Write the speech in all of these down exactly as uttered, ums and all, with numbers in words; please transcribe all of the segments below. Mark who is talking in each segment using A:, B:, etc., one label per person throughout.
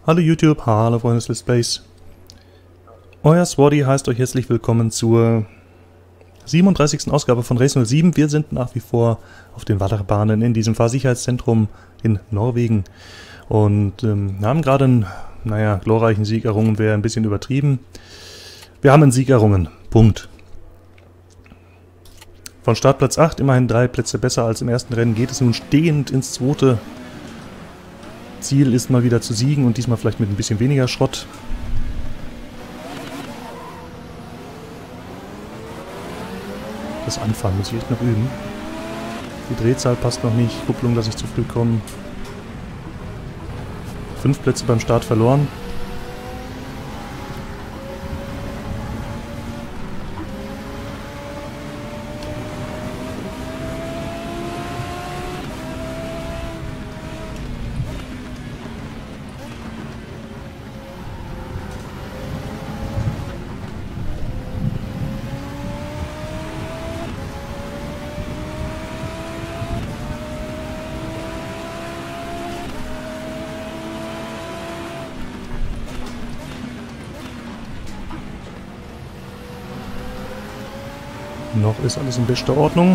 A: Hallo YouTube, hallo Freunde des Let's Plays. Euer Swaddy heißt euch herzlich willkommen zur siebenunddreißigsten Ausgabe von Race null sieben. Wir sind nach wie vor auf den Wanderbahnen in diesem Fahrsicherheitszentrum in Norwegen und ähm, haben gerade einen, naja, glorreichen Sieg errungen, wäre ein bisschen übertrieben. Wir haben einen Sieg errungen, Punkt. Von Startplatz acht, immerhin drei Plätze besser als im ersten Rennen, geht es nun stehend ins zweite. Ziel ist mal wieder zu siegen und diesmal vielleicht mit ein bisschen weniger Schrott. Das Anfahren muss ich echt noch üben. Die Drehzahl passt noch nicht, Kupplung lasse ich zu früh kommen. Fünf Plätze beim Start verloren. Noch ist alles in bester Ordnung.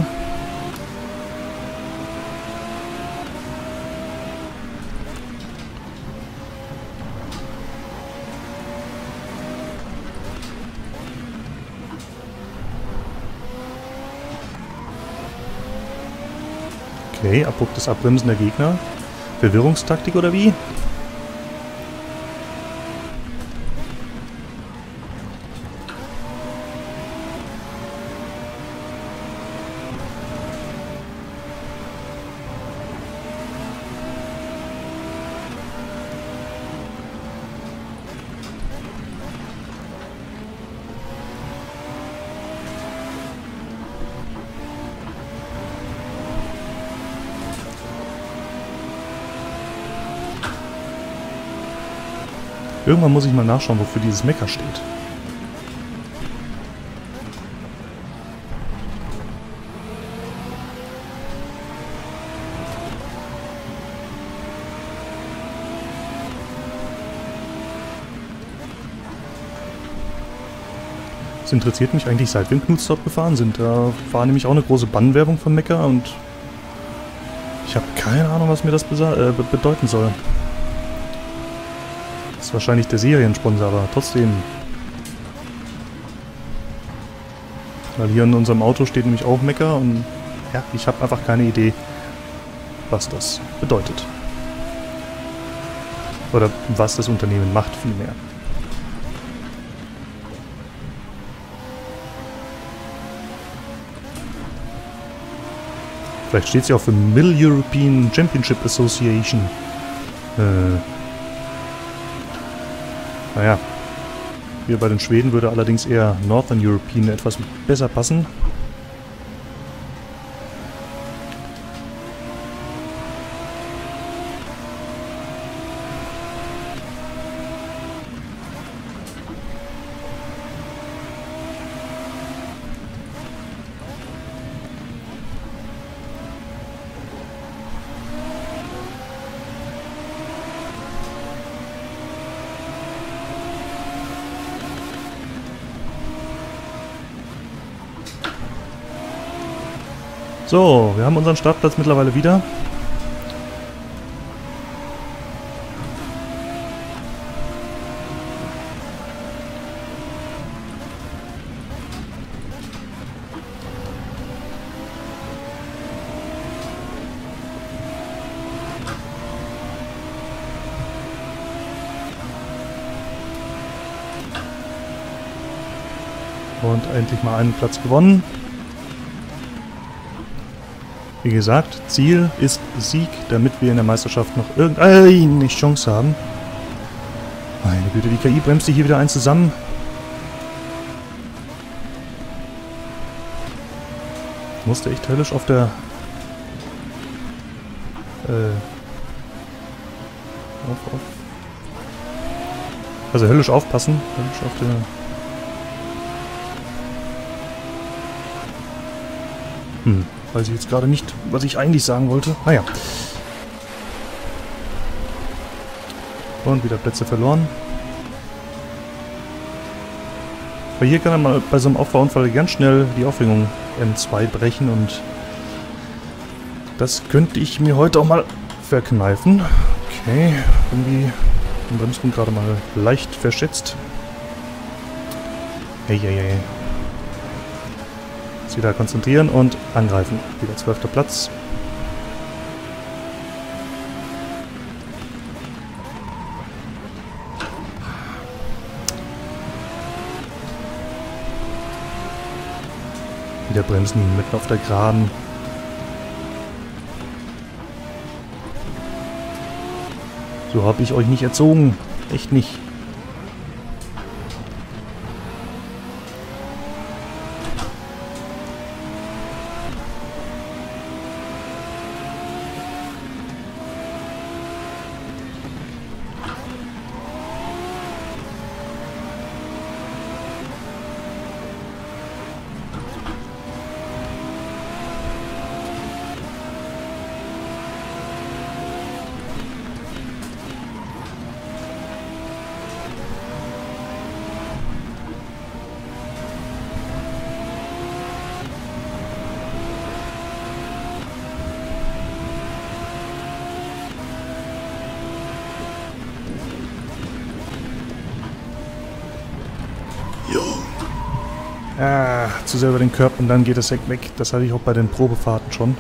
A: Okay, abruptes Abbremsen der Gegner. Verwirrungstaktik oder wie? Irgendwann muss ich mal nachschauen, wofür dieses Mecker steht. Das interessiert mich eigentlich, seit wir in Knutstorp gefahren sind. Da war nämlich auch eine große Bannwerbung von Mecker und ich habe keine Ahnung, was mir das äh, bedeuten soll. Das ist wahrscheinlich der Seriensponsor, aber trotzdem. Weil hier in unserem Auto steht nämlich auch Mecker und ja, ich habe einfach keine Idee, was das bedeutet. Oder was das Unternehmen macht, vielmehr. Vielleicht steht es ja auch für Middle European Championship Association. Äh. Naja, hier bei den Schweden würde allerdings eher Northern European etwas besser passen. So, wir haben unseren Startplatz mittlerweile wieder. Und endlich mal einen Platz gewonnen. Wie gesagt, Ziel ist Sieg, damit wir in der Meisterschaft noch irgendeine Chance haben. Meine Güte, die K I bremst sich hier wieder ein zusammen. Ich musste echt höllisch auf der... Äh... Auf, auf... Also höllisch aufpassen. Höllisch auf der... Hm. Weiß ich jetzt gerade nicht, was ich eigentlich sagen wollte. Naja. Und wieder Plätze verloren. Weil hier kann man bei so einem Auffahrunfall ganz schnell die Aufhängung M zwei brechen und das könnte ich mir heute auch mal verkneifen. Okay, irgendwie den Bremspunkt gerade mal leicht verschätzt. Hey, hey, hey. Jetzt wieder konzentrieren und angreifen. Wieder zwölfter Platz. Wieder bremsen, mitten auf der Geraden. So habe ich euch nicht erzogen. Echt nicht. Ah, zu sehr über den Körper und dann geht das Heck weg. Das hatte ich auch bei den Probefahrten schon.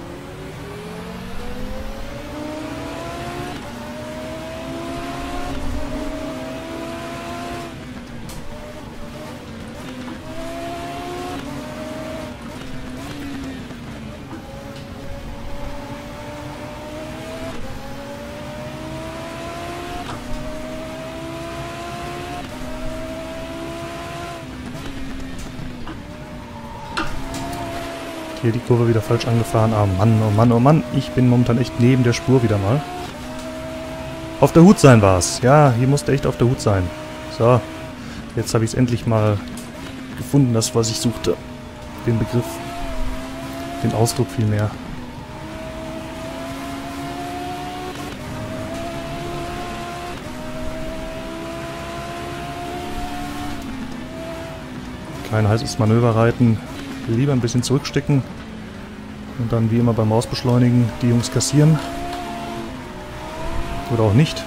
A: Hier die Kurve wieder falsch angefahren. Ah Mann, oh Mann, oh Mann. Ich bin momentan echt neben der Spur wieder mal. Auf der Hut sein war's. Ja, hier musste echt auf der Hut sein. So, jetzt habe ich es endlich mal gefunden, das, was ich suchte. Den Begriff. Den Ausdruck vielmehr. Kein heißes Manöver reiten. Lieber ein bisschen zurückstecken und dann wie immer beim Rausbeschleunigen die Jungs kassieren. Oder auch nicht.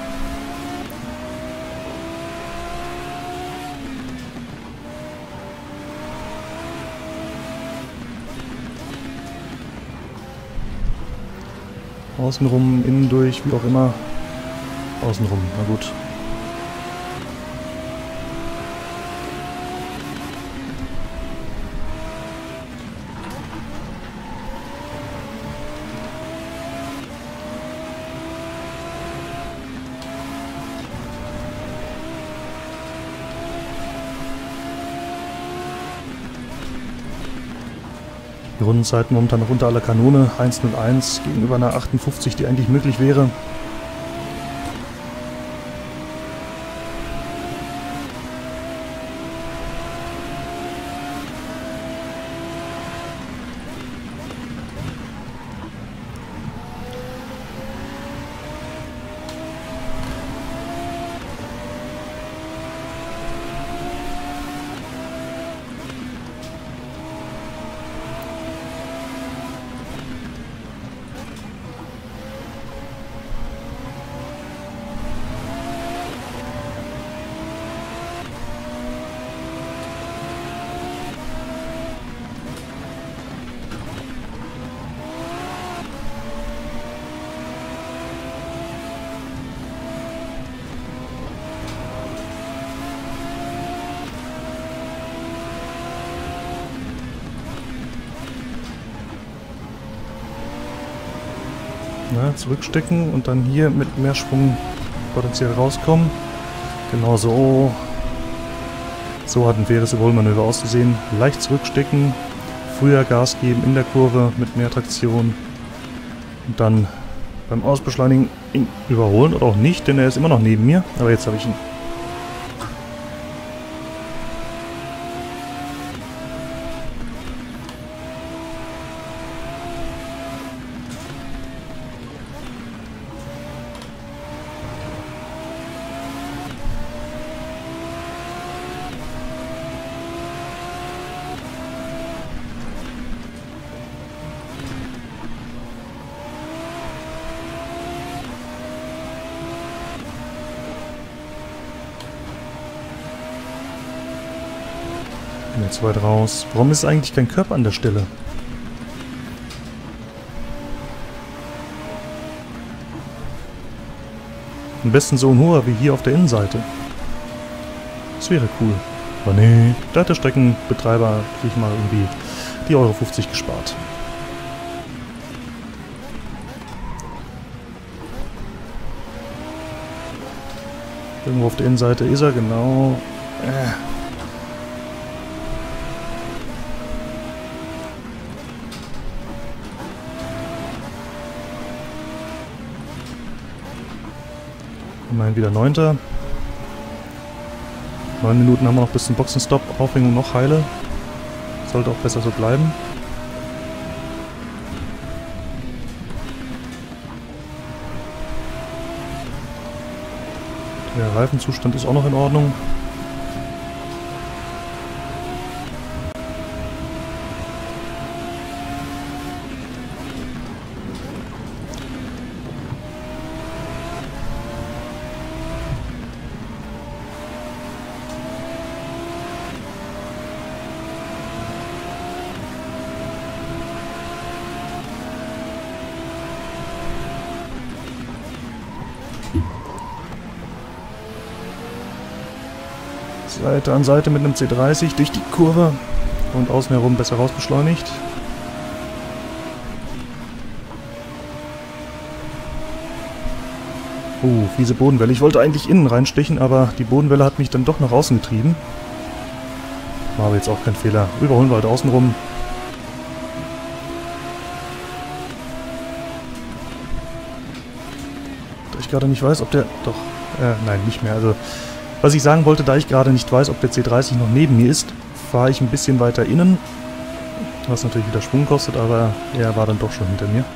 A: Außenrum, innen durch, wie auch immer. Außenrum, na gut. Die Rundenzeiten momentan noch unter aller Kanone, eins null eins gegenüber einer achtundfünfzig, die eigentlich möglich wäre. Na, zurückstecken und dann hier mit mehr Schwung potenziell rauskommen. Genau so. So hat ein faires Überholmanöver auszusehen. Leicht zurückstecken, früher Gas geben in der Kurve mit mehr Traktion und dann beim Ausbeschleunigen ihn überholen oder auch nicht, denn er ist immer noch neben mir. Aber jetzt habe ich ihn. Bin jetzt weit raus. Warum ist eigentlich kein Körper an der Stelle? Am besten so ein hoher wie hier auf der Innenseite. Das wäre cool. Aber nee, da hat der Streckenbetreiber sich mal irgendwie die Euro fünfzig gespart. Irgendwo auf der Innenseite ist er, genau. Äh. Immerhin wieder Neunter. Neun Minuten haben wir noch bis zum Boxenstopp. Aufhängung noch heile. Sollte auch besser so bleiben. Der Reifenzustand ist auch noch in Ordnung. Seite an Seite mit einem C dreißig durch die Kurve und außen herum besser rausbeschleunigt. Uh, fiese Bodenwelle. Ich wollte eigentlich innen reinstechen, aber die Bodenwelle hat mich dann doch nach außen getrieben. War aber jetzt auch kein Fehler. Überholen wir halt außen rum. Da ich gerade nicht weiß, ob der... Doch, äh, nein, nicht mehr. Also... Was ich sagen wollte, da ich gerade nicht weiß, ob der C dreißig noch neben mir ist, fahre ich ein bisschen weiter innen. Was natürlich wieder Schwung kostet, aber er war dann doch schon hinter mir.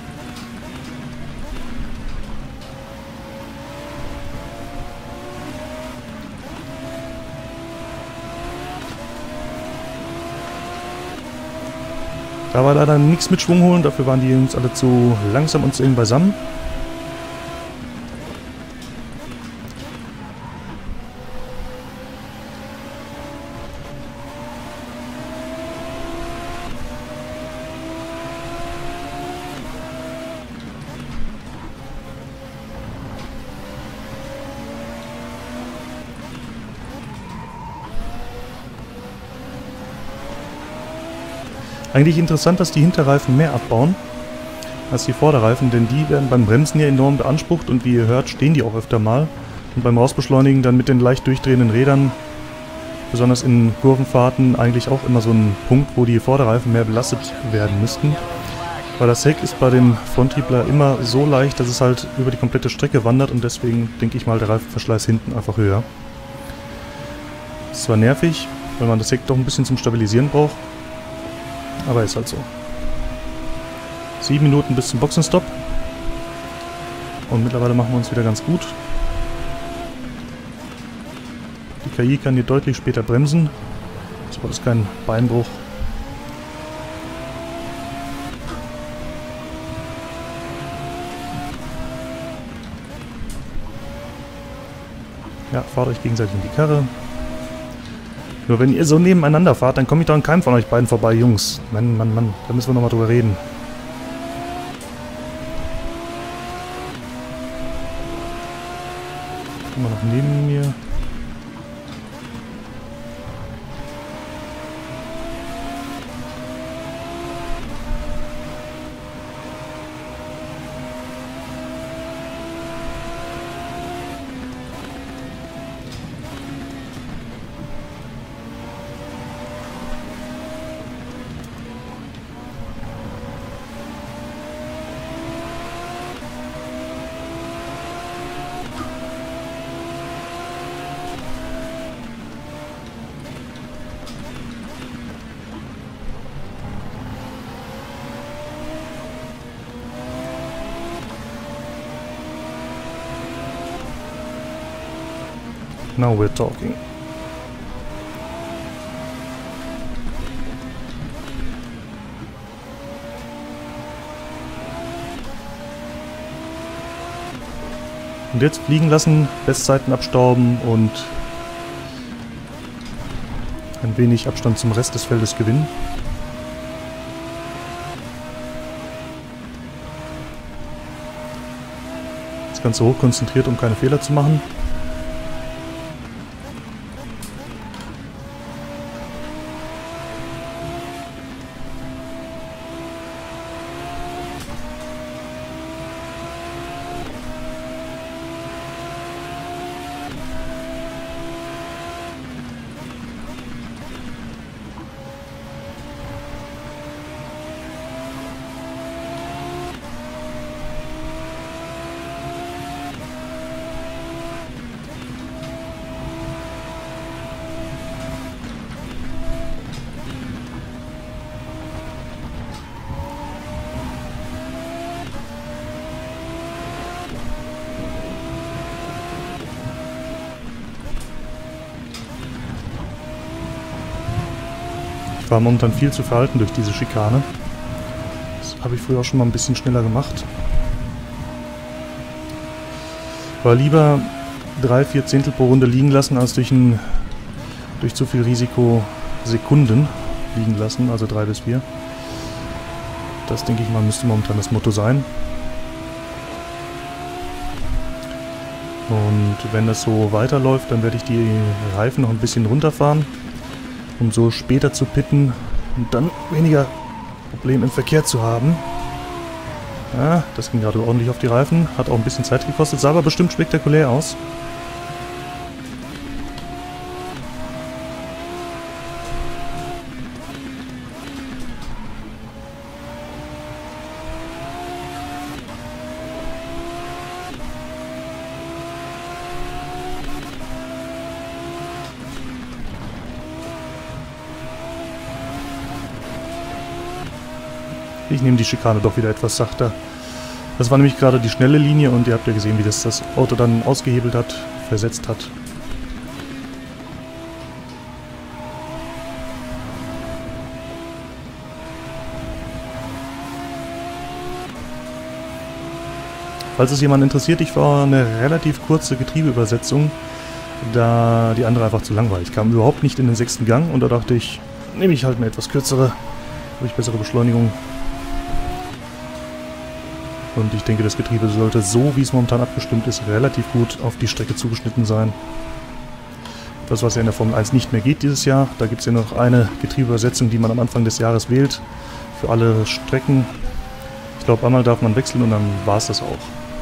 A: Da war leider nichts mit Schwung holen, dafür waren die Jungs alle zu langsam und zu eng beisammen. Eigentlich interessant, dass die Hinterreifen mehr abbauen als die Vorderreifen, denn die werden beim Bremsen ja enorm beansprucht und wie ihr hört, stehen die auch öfter mal. Und beim Rausbeschleunigen dann mit den leicht durchdrehenden Rädern, besonders in Kurvenfahrten, eigentlich auch immer so ein Punkt, wo die Vorderreifen mehr belastet werden müssten. Weil das Heck ist bei dem Fronttriebler immer so leicht, dass es halt über die komplette Strecke wandert und deswegen denke ich mal, der Reifenverschleiß hinten einfach höher. Ist zwar nervig, weil man das Heck doch ein bisschen zum Stabilisieren braucht. Aber ist halt so. Sieben Minuten bis zum Boxenstopp. Und mittlerweile machen wir uns wieder ganz gut. Die K I kann hier deutlich später bremsen. So war das kein Beinbruch. Ja, fahrt euch gegenseitig in die Karre. Nur wenn ihr so nebeneinander fahrt, dann komme ich doch an keinem von euch beiden vorbei, Jungs. Mann, Mann, Mann, da müssen wir nochmal drüber reden. Immer noch neben mir. Now we're talking. Und jetzt fliegen lassen, Bestzeiten abstauben und ein wenig Abstand zum Rest des Feldes gewinnen. Das Ganze hoch konzentriert, um keine Fehler zu machen. Ich war momentan viel zu verhalten durch diese Schikane. Das habe ich früher auch schon mal ein bisschen schneller gemacht. War lieber drei, vier Zehntel pro Runde liegen lassen, als durch, ein, durch zu viel Risiko Sekunden liegen lassen, also drei bis vier. Das, denke ich mal, müsste momentan das Motto sein. Und wenn das so weiterläuft, dann werde ich die Reifen noch ein bisschen runterfahren, um so später zu pitten und dann weniger Probleme im Verkehr zu haben. Ja, das ging gerade ordentlich auf die Reifen, hat auch ein bisschen Zeit gekostet, sah aber bestimmt spektakulär aus. Ich nehme die Schikane doch wieder etwas sachter. Das war nämlich gerade die schnelle Linie und ihr habt ja gesehen, wie das das Auto dann ausgehebelt hat, versetzt hat. Falls es jemand interessiert, ich war eine relativ kurze Getriebeübersetzung, da die andere einfach zu lang war. Ich kam überhaupt nicht in den sechsten Gang und da dachte ich, nehme ich halt eine etwas kürzere, habe ich bessere Beschleunigung. Und ich denke, das Getriebe sollte, so wie es momentan abgestimmt ist, relativ gut auf die Strecke zugeschnitten sein. Das, was ja in der Formel eins nicht mehr geht dieses Jahr. Da gibt es ja noch eine Getriebeübersetzung, die man am Anfang des Jahres wählt. Für alle Strecken. Ich glaube, einmal darf man wechseln und dann war es das auch.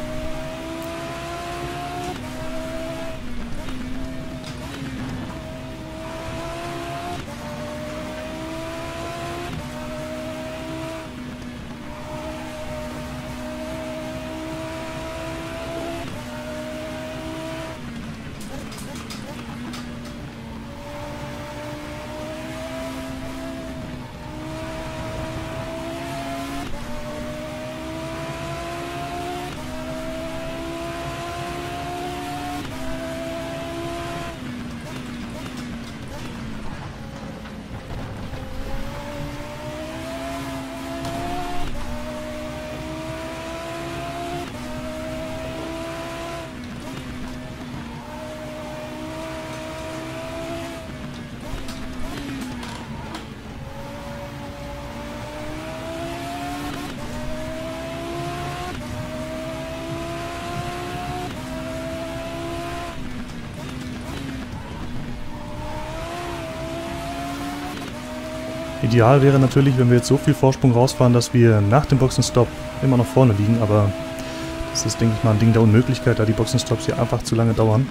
A: Ideal wäre natürlich, wenn wir jetzt so viel Vorsprung rausfahren, dass wir nach dem Boxenstopp immer noch vorne liegen, aber das ist, denke ich mal, ein Ding der Unmöglichkeit, da die Boxenstops hier einfach zu lange dauern.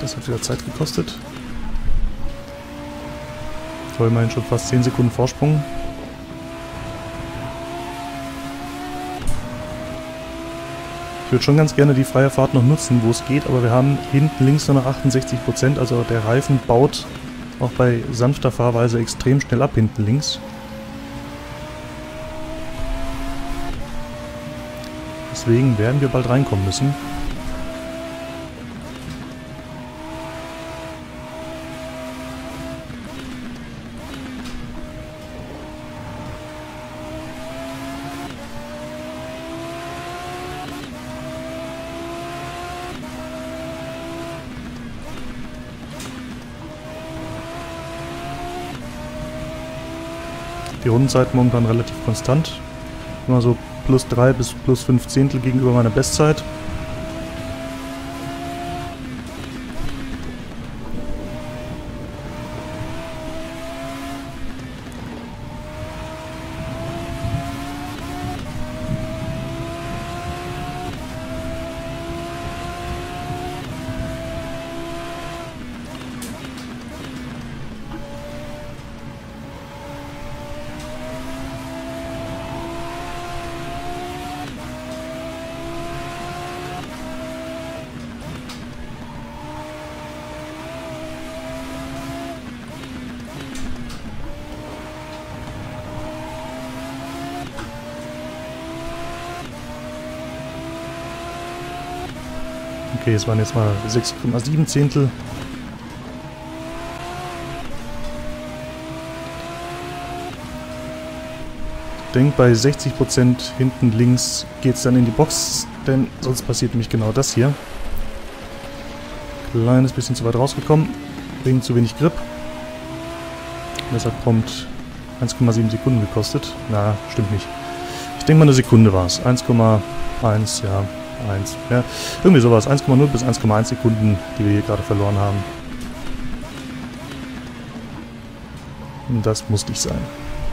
A: Das hat wieder Zeit gekostet. So, immerhin schon fast zehn Sekunden Vorsprung. Ich würde schon ganz gerne die freie Fahrt noch nutzen, wo es geht, aber wir haben hinten links nur noch achtundsechzig Prozent, also der Reifen baut auch bei sanfter Fahrweise extrem schnell ab hinten links. Deswegen werden wir bald reinkommen müssen. Die Rundenzeit momentan relativ konstant. Immer so plus drei bis plus fünf Zehntel gegenüber meiner Bestzeit. Okay, es waren jetzt mal sechs Komma sieben Zehntel. Ich denke, bei sechzig Prozent hinten links geht es dann in die Box, denn sonst passiert nämlich genau das hier. Kleines bisschen zu weit rausgekommen, wegen zu wenig Grip. Deshalb prompt eins Komma sieben Sekunden gekostet. Na, stimmt nicht. Ich denke mal eine Sekunde war es. eins Komma eins, ja. eins. Ja, irgendwie sowas. eins Komma null bis eins Komma eins Sekunden, die wir hier gerade verloren haben. Und das muss nicht sein.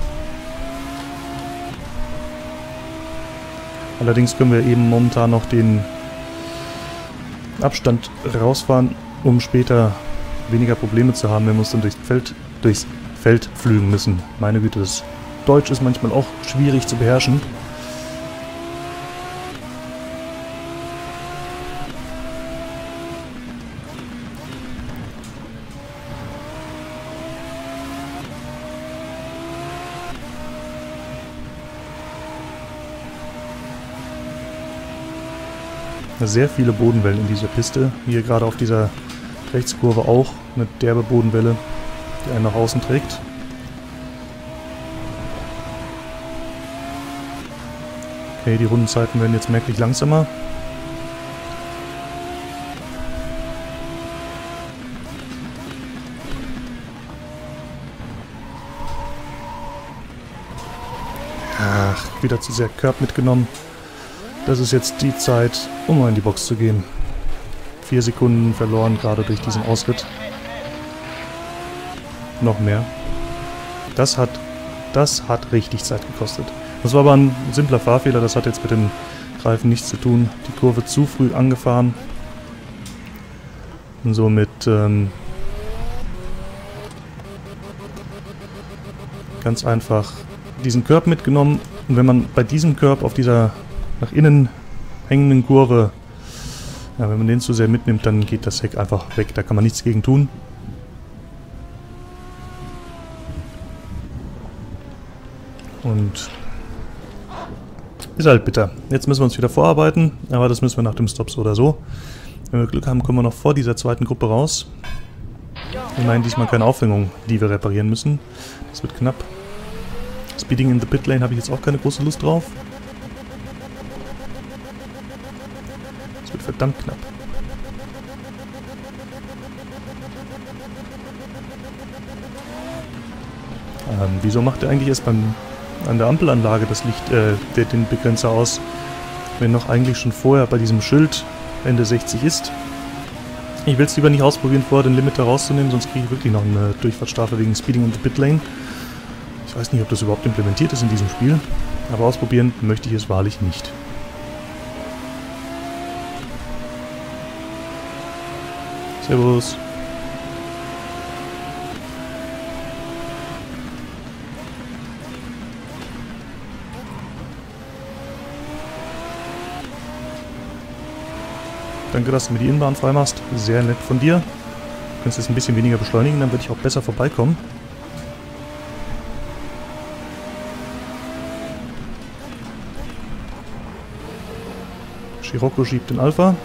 A: Allerdings können wir eben momentan noch den Abstand rausfahren, um später weniger Probleme zu haben, wenn wir uns dann durchs Feld, durchs Feld flügen müssen. Meine Güte, das Deutsch ist manchmal auch schwierig zu beherrschen. Sehr viele Bodenwellen in dieser Piste. Hier gerade auf dieser Rechtskurve auch eine derbe Bodenwelle, die einen nach außen trägt. Okay, die Rundenzeiten werden jetzt merklich langsamer. Ach, wieder zu sehr Curb mitgenommen. Das ist jetzt die Zeit, um mal in die Box zu gehen. Vier Sekunden verloren, gerade durch diesen Ausritt. Noch mehr. Das hat, das hat richtig Zeit gekostet. Das war aber ein simpler Fahrfehler, das hat jetzt mit dem Reifen nichts zu tun. Die Kurve zu früh angefahren. Und somit ähm, ganz einfach diesen Curb mitgenommen. Und wenn man bei diesem Curb auf dieser nach innen hängenden Kurve, ja, wenn man den zu sehr mitnimmt, dann geht das Heck einfach weg. Da kann man nichts gegen tun. Und ist halt bitter. Jetzt müssen wir uns wieder vorarbeiten, aber das müssen wir nach dem Stop so oder so. Wenn wir Glück haben, kommen wir noch vor dieser zweiten Gruppe raus. Immerhin diesmal keine Aufhängung, die wir reparieren müssen. Das wird knapp. Speeding in the Pit Lane habe ich jetzt auch keine große Lust drauf. Das wird verdammt knapp. Ähm, wieso macht er eigentlich erst beim, an der Ampelanlage das Licht, äh, der, den Begrenzer aus, wenn noch eigentlich schon vorher bei diesem Schild Ende sechzig ist? Ich will es lieber nicht ausprobieren, vorher den Limiter rauszunehmen, sonst kriege ich wirklich noch eine Durchfahrtsstrafe wegen Speeding in the Pit Lane. Ich weiß nicht, ob das überhaupt implementiert ist in diesem Spiel, aber ausprobieren möchte ich es wahrlich nicht. Servus. Danke, dass du mir die Innenbahn freimachst. Sehr nett von dir. Du kannst jetzt ein bisschen weniger beschleunigen, dann würde ich auch besser vorbeikommen. Scirocco schiebt den Alpha.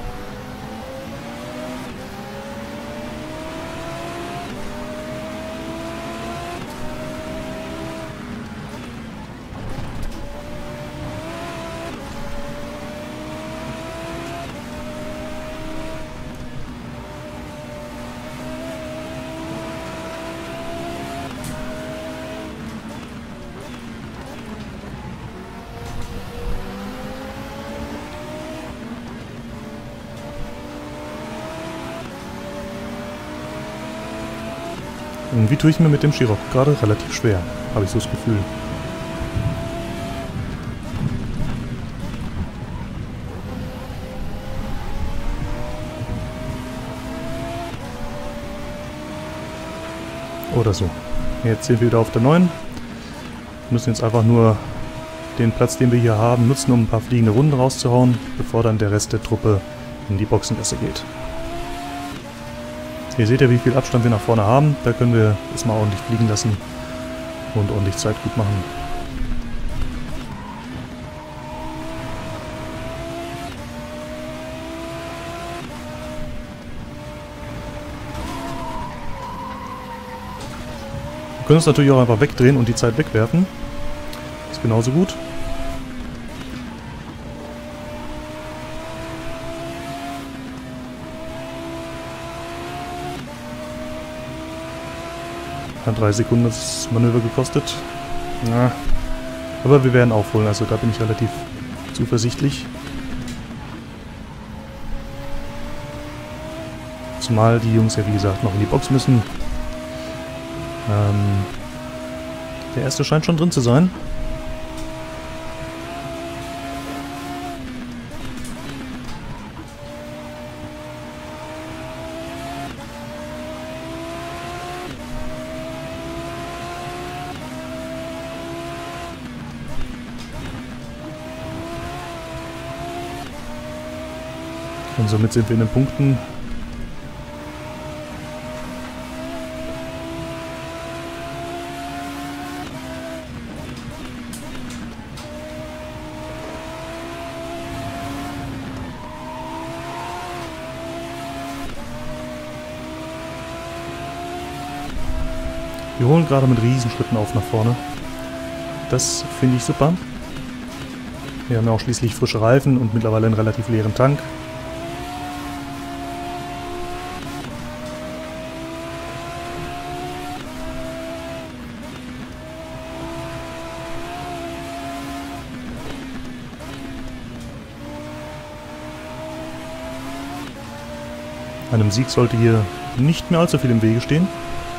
A: Irgendwie tue ich mir mit dem Scirocco gerade relativ schwer, habe ich so das Gefühl. Oder so. Jetzt sind wir wieder auf der neun. Wir müssen jetzt einfach nur den Platz, den wir hier haben, nutzen, um ein paar fliegende Runden rauszuhauen, bevor dann der Rest der Truppe in die Boxengasse geht. Ihr seht ja, wie viel Abstand wir nach vorne haben. Da können wir es mal ordentlich fliegen lassen und ordentlich Zeit gut machen. Wir können uns natürlich auch einfach wegdrehen und die Zeit wegwerfen. Ist genauso gut. Hat drei Sekunden das Manöver gekostet. Ja. Aber wir werden aufholen, also da bin ich relativ zuversichtlich. Zumal die Jungs ja wie gesagt noch in die Box müssen. Ähm, der erste scheint schon drin zu sein. Und somit sind wir in den Punkten. Wir holen gerade mit Riesenschritten auf nach vorne. Das finde ich super. Wir haben ja auch schließlich frische Reifen und mittlerweile einen relativ leeren Tank. Einem Sieg sollte hier nicht mehr allzu viel im Wege stehen.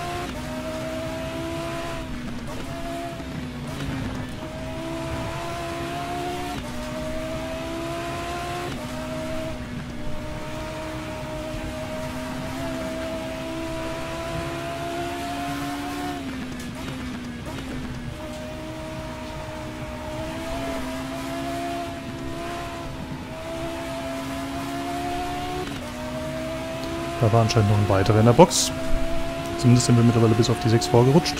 A: Da war anscheinend noch ein weiterer in der Box. Zumindest sind wir mittlerweile bis auf die sechs vorgerutscht.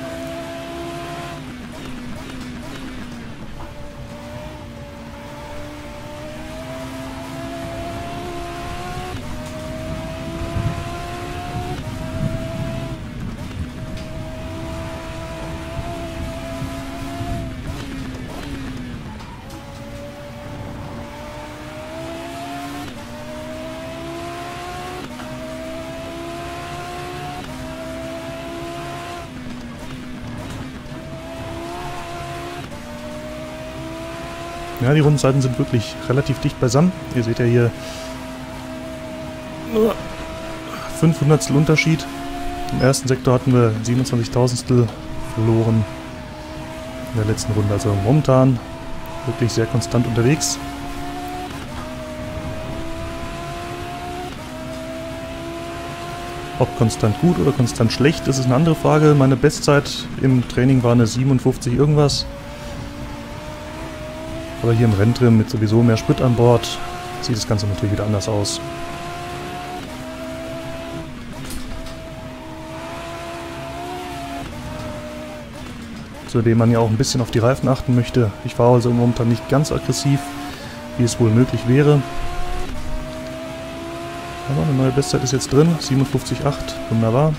A: Ja, die Rundenzeiten sind wirklich relativ dicht beisammen. Ihr seht ja hier nur fünf Hundertstel Unterschied. Im ersten Sektor hatten wir siebenundzwanzig Tausendstel verloren in der letzten Runde. Also momentan wirklich sehr konstant unterwegs. Ob konstant gut oder konstant schlecht, das ist eine andere Frage. Meine Bestzeit im Training war eine siebenundfünfzig irgendwas. Aber hier im Renntrim mit sowieso mehr Sprit an Bord sieht das Ganze natürlich wieder anders aus. Zudem man ja auch ein bisschen auf die Reifen achten möchte. Ich fahre also momentan nicht ganz aggressiv, wie es wohl möglich wäre. Aber eine neue Bestzeit ist jetzt drin, siebenundfünfzig Komma acht, wunderbar.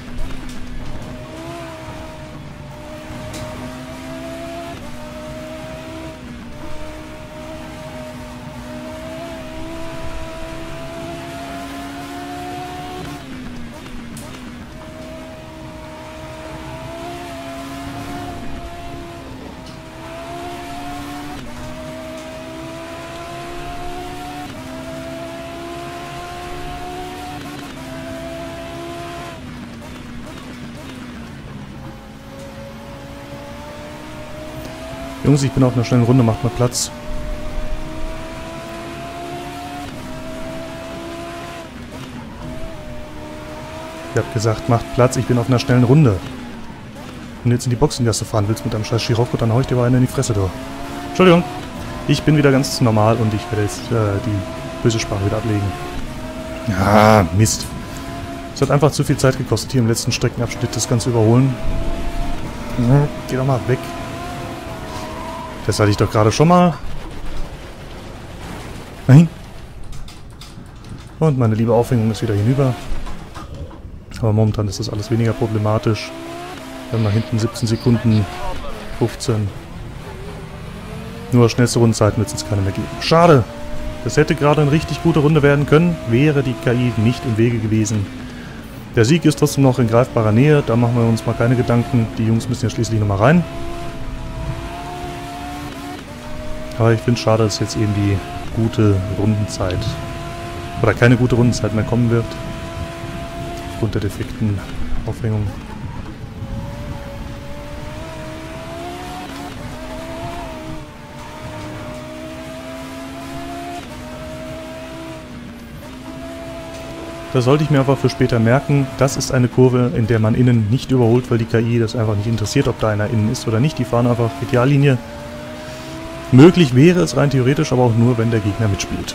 A: Jungs, ich bin auf einer schnellen Runde, macht mal Platz. Ich hab gesagt, macht Platz, ich bin auf einer schnellen Runde. Wenn du jetzt in die Boxengasse fahren willst mit einem scheiß Scirocco, dann hau ich dir mal einen in die Fresse, du. Entschuldigung, ich bin wieder ganz normal und ich werde jetzt äh, die böse Sprache wieder ablegen. Ah, Mist. Es hat einfach zu viel Zeit gekostet, hier im letzten Streckenabschnitt das Ganze überholen. Mhm, geh doch mal weg. Das hatte ich doch gerade schon mal. Nein. Und meine liebe Aufhängung ist wieder hinüber. Aber momentan ist das alles weniger problematisch. Wir haben nach hinten siebzehn Sekunden, fünfzehn. Nur schnellste Rundenzeiten wird es jetzt keine mehr geben. Schade. Das hätte gerade eine richtig gute Runde werden können, wäre die K I nicht im Wege gewesen. Der Sieg ist trotzdem noch in greifbarer Nähe. Da machen wir uns mal keine Gedanken. Die Jungs müssen ja schließlich nochmal rein. Aber ich finde es schade, dass jetzt eben die gute Rundenzeit oder keine gute Rundenzeit mehr kommen wird. Aufgrund der defekten Aufhängung. Das sollte ich mir einfach für später merken. Das ist eine Kurve, in der man innen nicht überholt, weil die K I das einfach nicht interessiert, ob da einer innen ist oder nicht. Die fahren einfach Ideallinie. Möglich wäre es rein theoretisch, aber auch nur, wenn der Gegner mitspielt.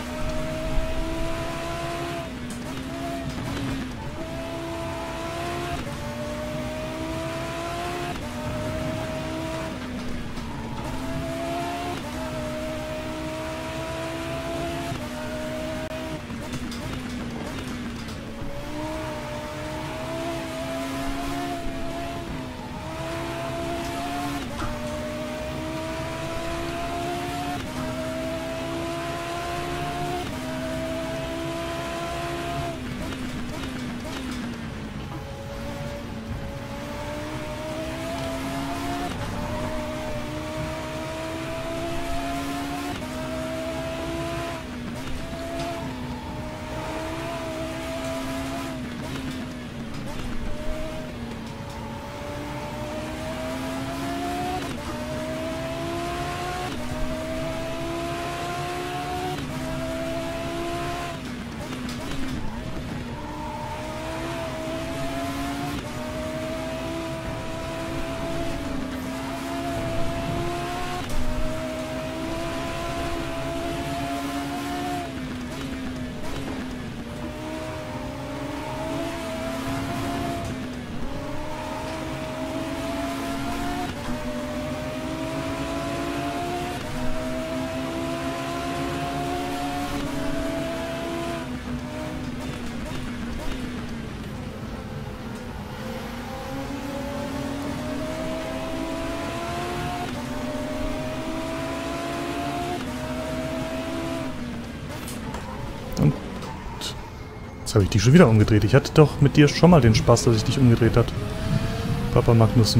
A: Jetzt habe ich dich schon wieder umgedreht. Ich hatte doch mit dir schon mal den Spaß, dass ich dich umgedreht hat. Papa Magnussen.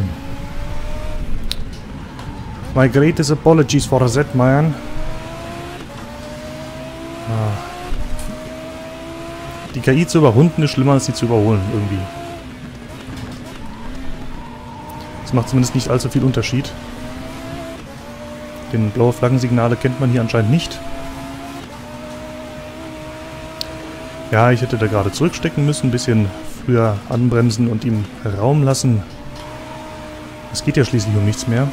A: My greatest apologies for that, man. Ah. Die K I zu überrunden ist schlimmer, als sie zu überholen, irgendwie. Das macht zumindest nicht allzu viel Unterschied. Den blaue Flaggensignale kennt man hier anscheinend nicht. Ja, ich hätte da gerade zurückstecken müssen, ein bisschen früher anbremsen und ihm Raum lassen. Es geht ja schließlich um nichts mehr.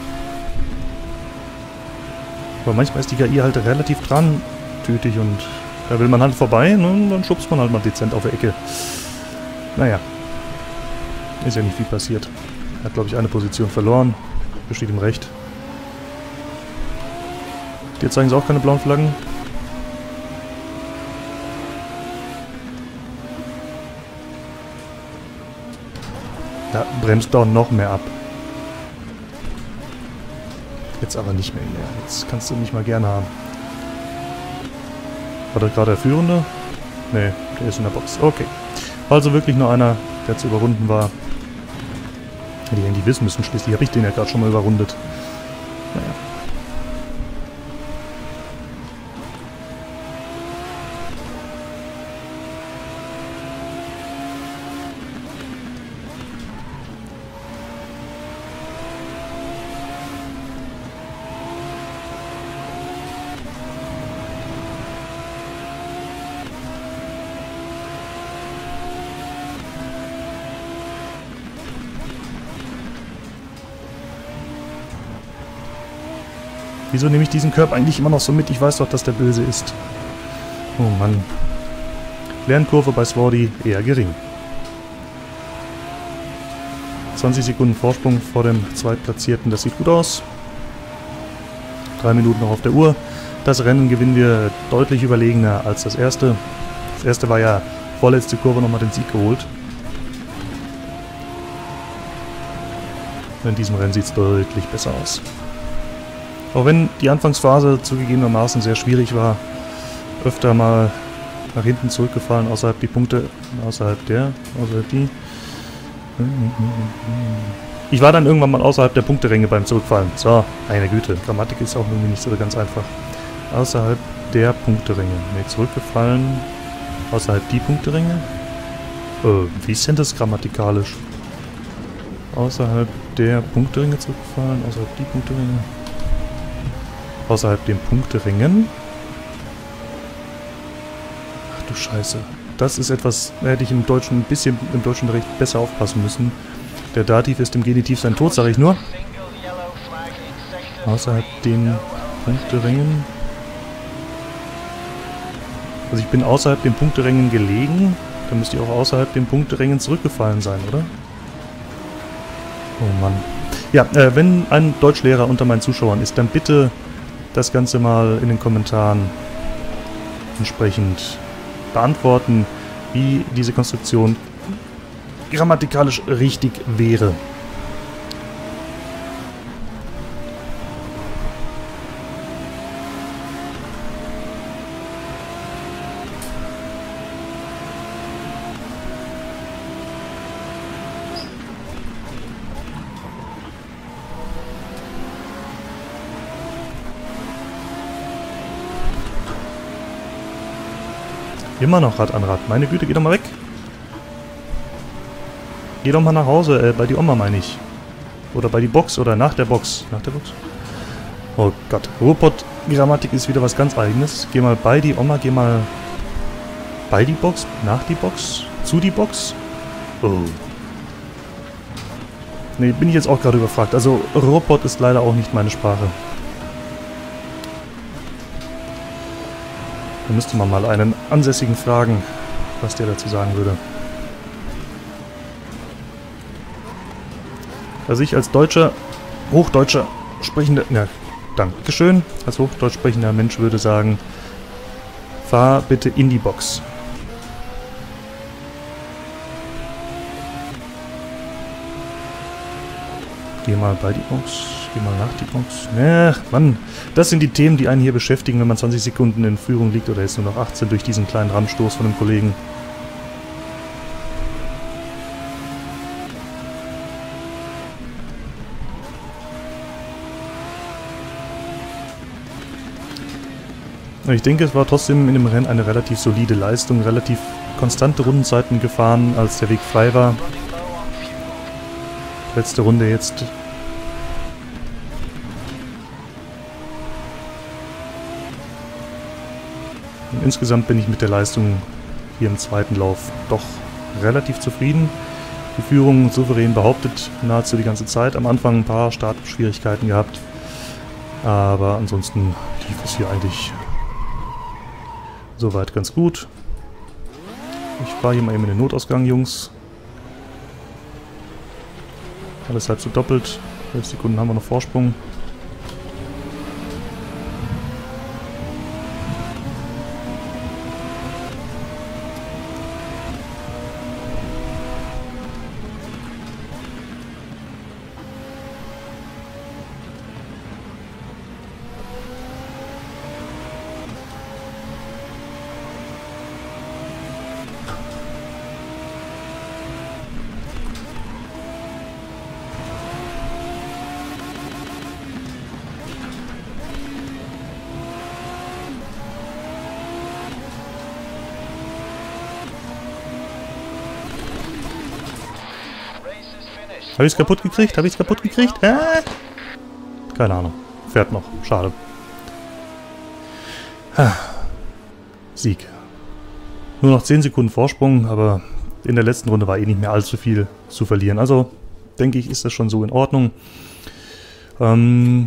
A: Aber manchmal ist die K I halt relativ dran tütig und da will man halt vorbei, ne? Dann schubst man halt mal dezent auf die Ecke. Naja. Ist ja nicht viel passiert. Er hat, glaube ich, eine Position verloren. Besteht ihm recht. Dir zeigen sie auch keine blauen Flaggen. Da bremst doch noch mehr ab. Jetzt aber nicht mehr hier. Jetzt kannst du nicht mal gerne haben. War das gerade der Führende? Nee, der ist in der Box. Okay. War also wirklich nur einer, der zu überrunden war. Hätte ich eigentlich wissen müssen. Schließlich habe ich den ja gerade schon mal überrundet. Naja. Wieso nehme ich diesen Curb eigentlich immer noch so mit? Ich weiß doch, dass der böse ist. Oh Mann. Lernkurve bei Swarty eher gering. zwanzig Sekunden Vorsprung vor dem Zweitplatzierten. Das sieht gut aus. Drei Minuten noch auf der Uhr. Das Rennen gewinnen wir deutlich überlegener als das erste. Das erste war ja vorletzte Kurve nochmal den Sieg geholt. In diesem Rennen sieht es deutlich besser aus. Auch wenn die Anfangsphase zugegebenermaßen sehr schwierig war, öfter mal nach hinten zurückgefallen, außerhalb die Punkte, außerhalb der, außerhalb die. Ich war dann irgendwann mal außerhalb der Punkteränge beim Zurückfallen. So, meine Güte, Grammatik ist auch irgendwie nicht so ganz einfach. Außerhalb der Punkteränge. Ne, zurückgefallen, außerhalb die Punkteränge? Äh, wie ist denn das grammatikalisch? Außerhalb der Punkteränge zurückgefallen, außerhalb die Punkteränge. Außerhalb den Punkteringen. Ach du Scheiße. Das ist etwas, da hätte ich im Deutschen ein bisschen im deutschen Recht besser aufpassen müssen. Der Dativ ist im Genitiv sein Tod, sage ich nur. Außerhalb den Punkterängen. Also ich bin außerhalb den Punkterängen gelegen. Dann müsste ich auch außerhalb den Punkterängen zurückgefallen sein, oder? Oh Mann. Ja, äh, wenn ein Deutschlehrer unter meinen Zuschauern ist, dann bitte das Ganze mal in den Kommentaren entsprechend beantworten, wie diese Konstruktion grammatikalisch richtig wäre. Immer noch Rad an Rad. Meine Güte, geh doch mal weg. Geh doch mal nach Hause, äh, bei die Oma meine ich. Oder bei die Box, oder nach der Box. Nach der Box. Oh Gott. Robot-Grammatik ist wieder was ganz Eigenes. Geh mal bei die Oma, geh mal bei die Box, nach die Box, zu die Box. Oh. Ne, bin ich jetzt auch gerade überfragt. Also, Robot ist leider auch nicht meine Sprache. Da müsste man mal einen Ansässigen fragen, was der dazu sagen würde. Also ich als Deutscher, Hochdeutscher sprechender, ja, Dankeschön, als Hochdeutsch sprechender Mensch würde sagen, fahr bitte in die Box. Geh mal bei die Box, geh mal nach die Box. Ach, Mann, das sind die Themen, die einen hier beschäftigen, wenn man zwanzig Sekunden in Führung liegt oder jetzt nur noch achtzehn durch diesen kleinen Ramstoß von einem Kollegen. Ich denke, es war trotzdem in dem Rennen eine relativ solide Leistung, relativ konstante Rundenzeiten gefahren, als der Weg frei war. Letzte Runde jetzt. Und insgesamt bin ich mit der Leistung hier im zweiten Lauf doch relativ zufrieden. Die Führung souverän behauptet nahezu die ganze Zeit. Am Anfang ein paar Startschwierigkeiten gehabt. Aber ansonsten lief es hier eigentlich soweit ganz gut. Ich fahre hier mal eben in den Notausgang, Jungs. Alles halb so doppelt. elf Sekunden haben wir noch Vorsprung. Habe ich es kaputt gekriegt? Habe ich es kaputt gekriegt? Äh? Keine Ahnung. Fährt noch. Schade. Sieg. Nur noch zehn Sekunden Vorsprung, aber in der letzten Runde war eh nicht mehr allzu viel zu verlieren. Also, denke ich, ist das schon so in Ordnung. Ähm,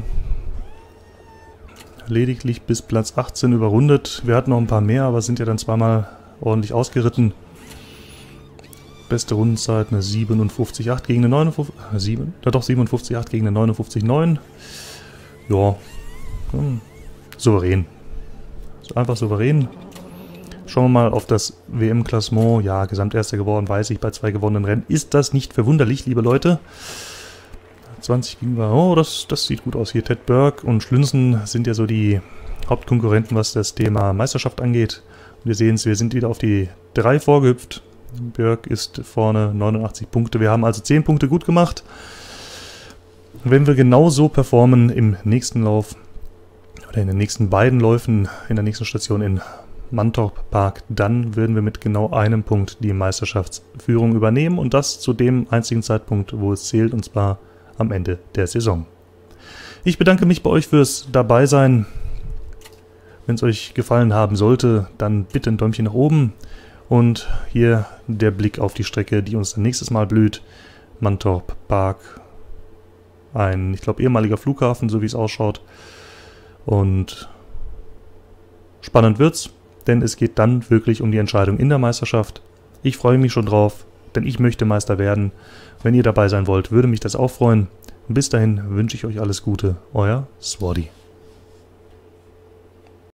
A: lediglich bis Platz achtzehn überrundet. Wir hatten noch ein paar mehr, aber sind ja dann zweimal ordentlich ausgeritten. Beste Rundenzeit eine siebenundfünfzig Komma acht gegen eine neunundfünfzig, äh, sieben, ja doch siebenundfünfzig Komma acht gegen eine neunundfünfzig Komma neun. Ja, hm, souverän. Einfach souverän. Schauen wir mal auf das W M-Klassement. Ja, Gesamterster geworden, weiß ich, bei zwei gewonnenen Rennen. Ist das nicht verwunderlich, liebe Leute? zwanzig ging wir. Oh, das, das sieht gut aus hier. Ted Burke und Schlünsen sind ja so die Hauptkonkurrenten, was das Thema Meisterschaft angeht. Und wir sehen es, wir sind wieder auf die drei vorgehüpft. Björk ist vorne, neunundachtzig Punkte. Wir haben also zehn Punkte gut gemacht. Wenn wir genau so performen im nächsten Lauf oder in den nächsten beiden Läufen in der nächsten Station in Mantorp Park, dann würden wir mit genau einem Punkt die Meisterschaftsführung übernehmen und das zu dem einzigen Zeitpunkt, wo es zählt, und zwar am Ende der Saison. Ich bedanke mich bei euch fürs Dabeisein. Wenn es euch gefallen haben sollte, dann bitte ein Däumchen nach oben. Und hier der Blick auf die Strecke, die uns dann nächstes Mal blüht. Mantorp Park. Ein, ich glaube, ehemaliger Flughafen, so wie es ausschaut. Und spannend wird's, denn es geht dann wirklich um die Entscheidung in der Meisterschaft. Ich freue mich schon drauf, denn ich möchte Meister werden. Wenn ihr dabei sein wollt, würde mich das auch freuen. Bis dahin wünsche ich euch alles Gute. Euer Swaddy.